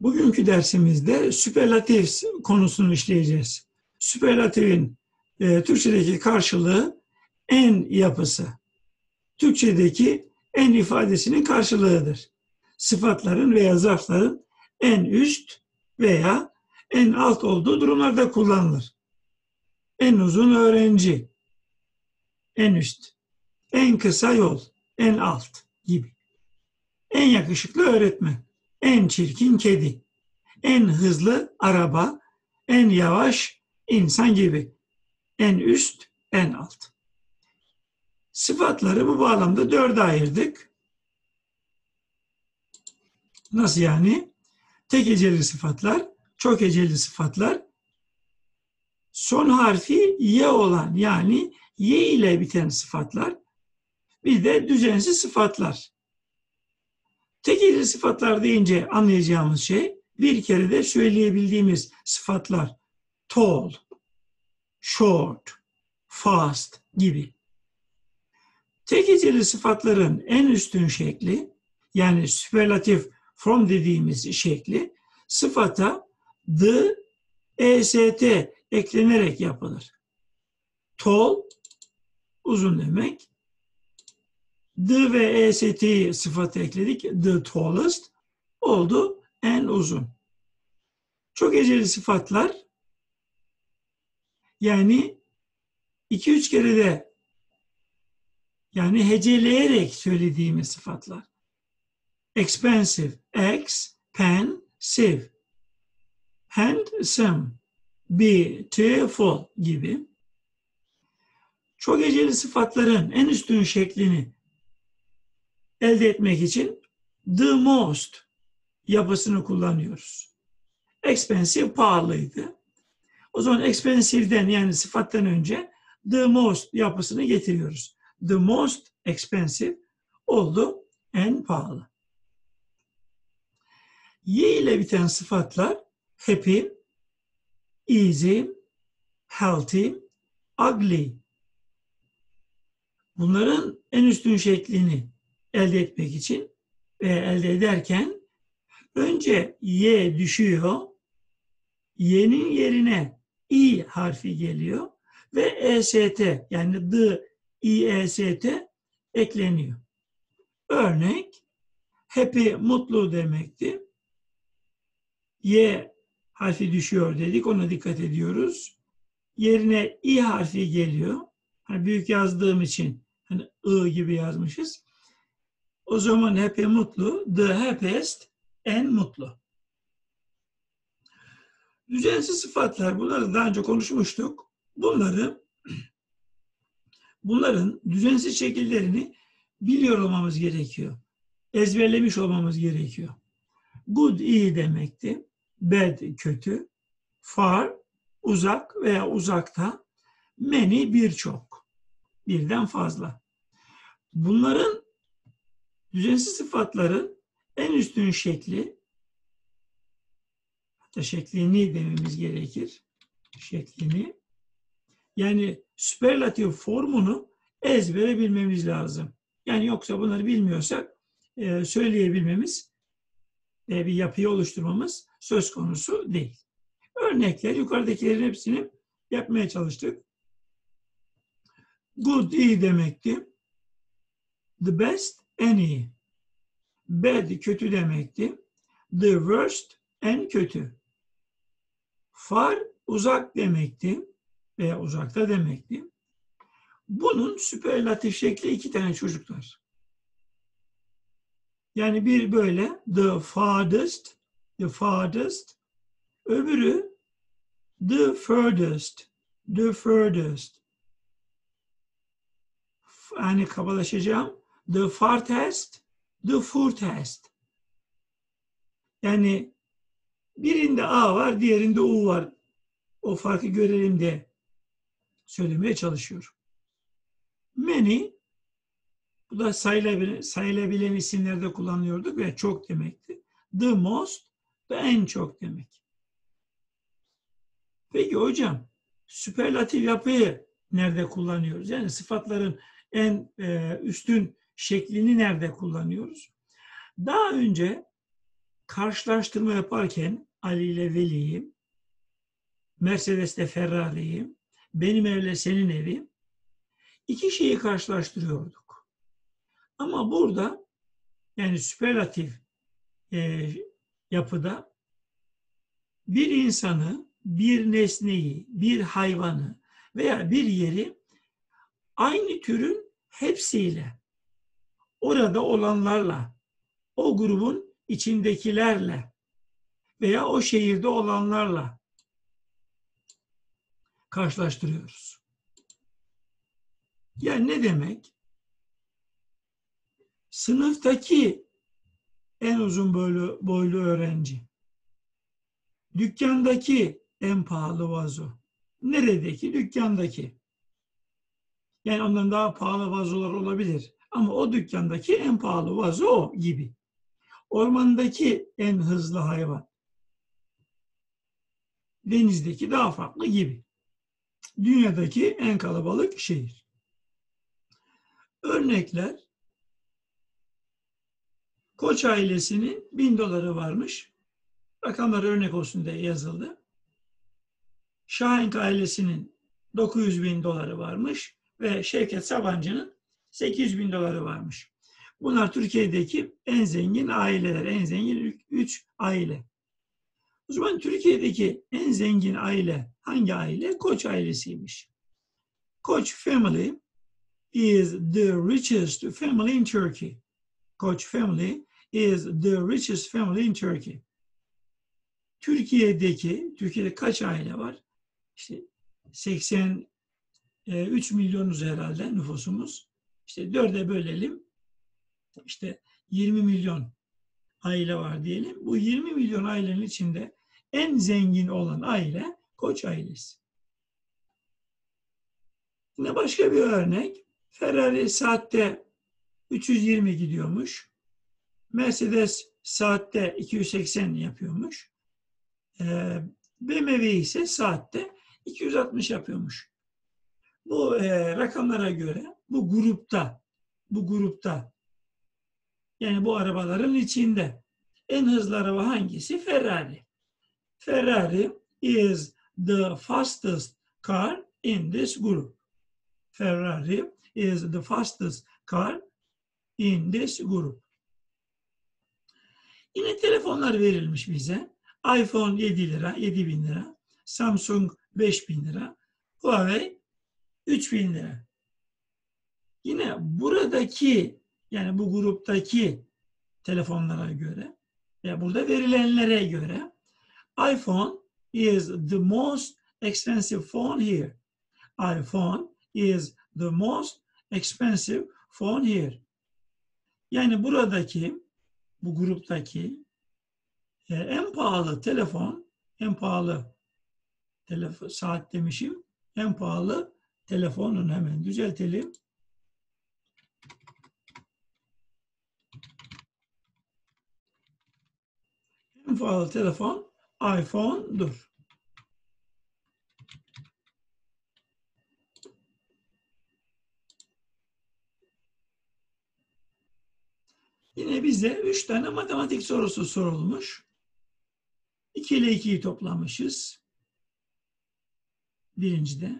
Bugünkü dersimizde süperlatif konusunu işleyeceğiz. Süperlatifin Türkçedeki karşılığı en yapısı. Türkçedeki en ifadesinin karşılığıdır. Sıfatların veya zarfların en üst veya en alt olduğu durumlarda kullanılır. En uzun öğrenci, en üst, en kısa yol, en alt gibi. En yakışıklı öğretmen, en çirkin kedi, en hızlı araba, en yavaş insan gibi. En üst, en alt. Sıfatları bu bağlamda dörde ayırdık. Nasıl yani? Tek heceli sıfatlar, çok heceli sıfatlar, son harfi y olan yani y ile biten sıfatlar, bir de düzensiz sıfatlar. Tek heceli sıfatlar deyince anlayacağımız şey bir kere de söyleyebildiğimiz sıfatlar. Tall, short, fast gibi. Tek heceli sıfatların en üstün şekli, yani süperlatif from dediğimiz şekli, sıfata the, est eklenerek yapılır. Tall, uzun demek. The ve est'yi sıfata ekledik. The tallest oldu en uzun. Çok heceli sıfatlar, yani 2-3 kere de yani heceleyerek söylediğimiz sıfatlar. Expensive, expensive, handsome, beautiful gibi. Çok heceli sıfatların en üstün şeklini elde etmek için the most yapısını kullanıyoruz. Expensive pahalıydı. O zaman expensive'den yani sıfattan önce the most yapısını getiriyoruz. The most expensive oldu en pahalı. Y ile biten sıfatlar happy, easy, healthy, ugly. Bunların en üstün şeklini elde etmek için ve elde ederken önce y düşüyor, y'nin yerine i harfi geliyor ve est yani the, est ekleniyor. Örnek, happy mutlu demekti. Y harfi düşüyor dedik, ona dikkat ediyoruz. Yerine i harfi geliyor. Hani büyük yazdığım için hani I gibi yazmışız. O zaman happy mutlu, the happiest en mutlu. Düzensiz sıfatlar, bunları daha önce konuşmuştuk. Bunların düzensiz şekillerini biliyor olmamız gerekiyor. Ezberlemiş olmamız gerekiyor. Good iyi demekti. Bad kötü. Far uzak veya uzakta. Many birçok. Birden fazla. Bunların düzensiz sıfatların en üstün şekli, hatta şeklini dememiz gerekir. Şeklini. Yani süperlatif formunu ezbere bilmemiz lazım. Yani yoksa bunları bilmiyorsak söyleyebilmemiz, bir yapıyı oluşturmamız söz konusu değil. Örnekler, yukarıdakilerin hepsini yapmaya çalıştık. Good iyi demekti. The best en iyi. Bad kötü demekti. The worst en kötü. Far uzak demekti veya uzakta demekti. Bunun süperlatif şekli 2 tane çocuklar. Yani bir böyle the farthest, öbürü the furthest. Yani kabalaşacağım. The farthest, the furthest. Yani birinde A var, diğerinde U var. O farkı görelim diye söylemeye çalışıyorum. Many, bu da sayılabilen isimlerde kullanıyorduk ve çok demekti. The most da en çok demek. Peki hocam, süperlatif yapıyı nerede kullanıyoruz? Yani sıfatların en üstün şeklini nerede kullanıyoruz? Daha önce karşılaştırma yaparken Ali ile Veli'yi, Mercedes'le Ferrari'yi, benim evle senin evi, iki şeyi karşılaştırıyorduk. Ama burada yani süperlatif yapıda bir insanı, bir nesneyi, bir hayvanı veya bir yeri aynı türün hepsiyle, orada olanlarla, o grubun içindekilerle veya o şehirde olanlarla karşılaştırıyoruz. Yani ne demek? Sınıftaki en uzun boylu öğrenci, dükkandaki en pahalı vazo, neredeki? Dükkandaki. Yani ondan daha pahalı vazolar olabilir. Ama o dükkandaki en pahalı vazo o gibi. Ormandaki en hızlı hayvan, denizdeki daha farklı gibi. Dünyadaki en kalabalık şehir. Örnekler: Koç ailesinin $1000 varmış. Rakamlar örnek olsun diye yazıldı. Şahenk ailesinin $900.000 varmış ve Şevket Sabancı'nın $800.000 varmış. Bunlar Türkiye'deki en zengin aileler, en zengin 3 aile. O zaman Türkiye'deki en zengin aile hangi aile? Koç ailesiymiş. Koç family is the richest family in Turkey. Koç family is the richest family in Turkey. Türkiye'de kaç aile var? İşte 83 milyonuz herhalde nüfusumuz. İşte 4'e bölelim. İşte 20 milyon aile var diyelim. Bu 20 milyon ailenin içinde en zengin olan aile Koç ailesi. Yine başka bir örnek. Ferrari saatte 320 gidiyormuş. Mercedes saatte 280 yapıyormuş. BMW ise saatte 260 yapıyormuş. Bu rakamlara göre bu grupta yani bu arabaların içinde en hızlı araba hangisi? Ferrari. Ferrari is the fastest car in this group. Ferrari is the fastest car in this group. Yine telefonlar verilmiş bize. iPhone 7 lira, 7.000 lira. Samsung 5.000 lira. Huawei 3.000 lira. Yine buradaki yani bu gruptaki telefonlara göre ve burada verilenlere göre iPhone is the most expensive phone here. iPhone is the most expensive phone here. Yani bu gruptaki en pahalı saat demişim, en pahalı telefonun hemen düzeltelim. En pahalı telefon iPhone'dur. Yine bize 3 tane matematik sorusu sorulmuş. 2 ile 2'yi toplamışız. Birincide.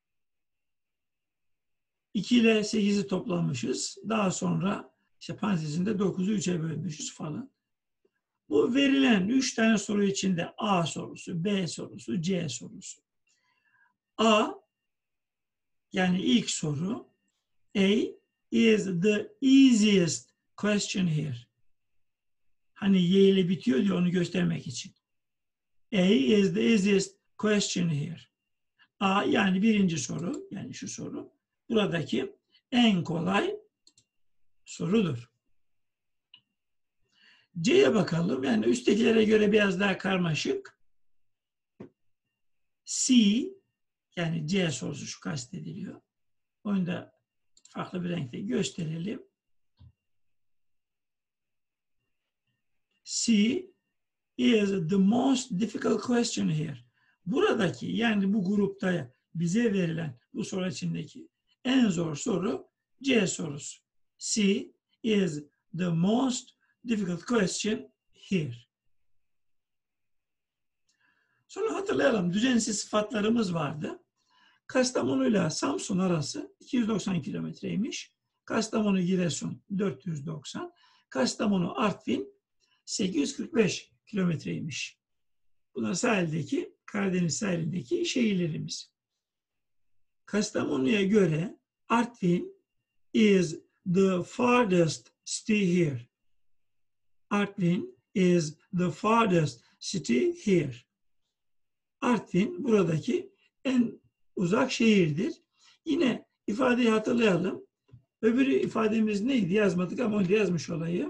2 ile 8'i toplamışız. Daha sonra işte parantezinde 9'u 3'e bölmüşüz falan. Bu verilen 3 tane soru içinde A sorusu, B sorusu, C sorusu. A yani ilk soru A is the easiest question here. Hani Y ile bitiyor diye onu göstermek için. A is the easiest question here. A yani birinci soru, yani şu soru, buradaki en kolay sorudur. C'ye bakalım. Yani üsttekilere göre biraz daha karmaşık. C yani C sorusu şu kastediliyor. Onu da farklı bir renkte gösterelim. C is the most difficult question here. Buradaki yani bu grupta bize verilen bu soru içindeki en zor soru C sorusu. C is the most difficult question here. Sonra hatırlayalım. Düzensiz sıfatlarımız vardı. Kastamonu ile Samsun arası 290 kilometreymiş. Kastamonu Giresun 490. Kastamonu Artvin 845 kilometreymiş. Bunlar sahildeki, Karadeniz sahilindeki şehirlerimiz. Kastamonu'ya göre Artvin is the farthest city here. Artvin is the farthest city here. Artvin buradaki en uzak şehirdir. Yine ifadeyi hatırlayalım. Öbürü ifademiz neydi? Yazmadık ama onu yazmış olayım.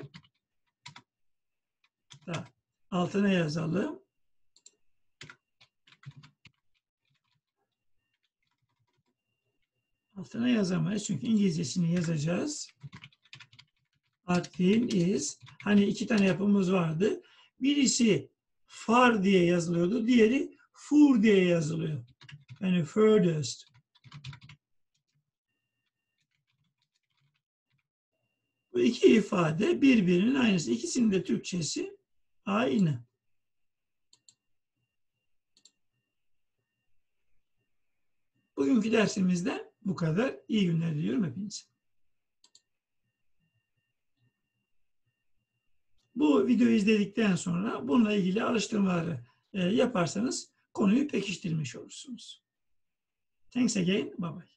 Da altına yazalım. Altına yazamayız çünkü İngilizcesini yazacağız. Artvin is, hani iki tane yapımız vardı. Birisi far diye yazılıyordu, diğeri fur diye yazılıyor. Yani furthest. Bu iki ifade birbirinin aynısı. İkisinin de Türkçesi aynı. Bugünkü dersimizde bu kadar. İyi günler diliyorum hepinize. Bu videoyu izledikten sonra bununla ilgili araştırmaları yaparsanız konuyu pekiştirmiş olursunuz. Thanks again. Bye bye.